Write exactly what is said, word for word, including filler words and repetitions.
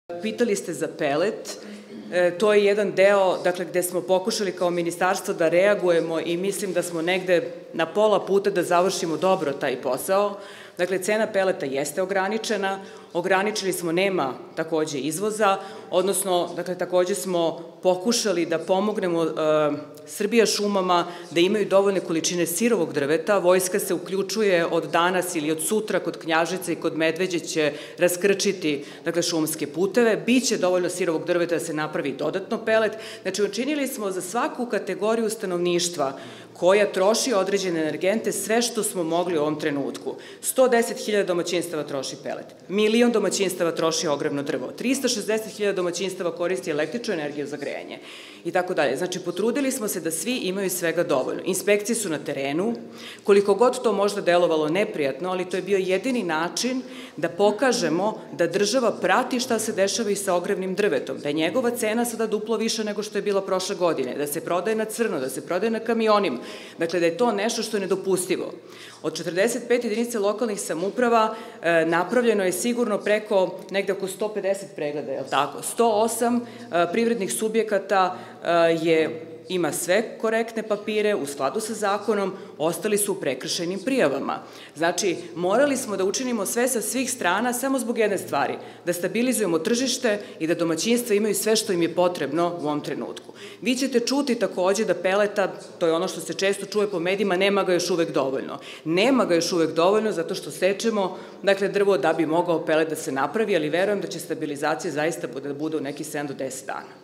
Pitali ste za pelet. To je jedan deo, dakle, gde smo pokušali kao ministarstvo da reagujemo i mislim da smo negde na pola puta da završimo dobro taj posao. Dakle, cena peleta jeste ograničena, ograničili smo, nema takođe izvoza, odnosno, dakle, takođe smo pokušali da pomognemo Srbija šumama da imaju dovoljne količine sirovog drveta. Vojska se uključuje od danas ili od sutra kod Knjaževca i kod Medveđe će raskrčiti, dakle, šumske puteve. Biće dovoljno sirovog drveta da se napravi dodatno pelet. Znači, učinili smo za svaku kategoriju stanovništva koja troši određene energente sve što smo mogli u ovom trenutku. sto deset hiljada domaćinstava troši pelet, milion domaćinstava troši ogrevno drvo, trista šezdeset hiljada domaćinstava koristi električnu energiju za grejanje i tako dalje. Znači, potrudili smo se da svi imaju svega dovoljno. Inspekcije su na terenu, koliko god to možda delovalo neprijatno, ali to je bio jedini način da pokažemo da država prati šta se dešava i sa ogrevnim drvetom, da je njegova cena sada duplo više nego što je bila prošle godine, da se prodaje na crno, da se prodaje na kamionima, dakle da je to nešto što je nedopustivo. Od četrdeset pet jedinica lokalnih samouprava napravljeno je sigurno preko negde oko sto pedeset pregleda, je li tako? sto osam privrednih subjekata je ima sve korektne papire u skladu sa zakonom, ostali su u prekršajnim prijavama. Znači, morali smo da učinimo sve sa svih strana samo zbog jedne stvari, da stabilizujemo tržište i da domaćinstva imaju sve što im je potrebno u ovom trenutku. Vi ćete čuti takođe da peleta, to je ono što se često čuje po medijima, nema ga još uvek dovoljno. Nema ga još uvek dovoljno zato što sečemo, dakle, drvo da bi mogao pelet da se napravi, ali verujem da će stabilizacija zaista da bude u neki sedam do deset dana.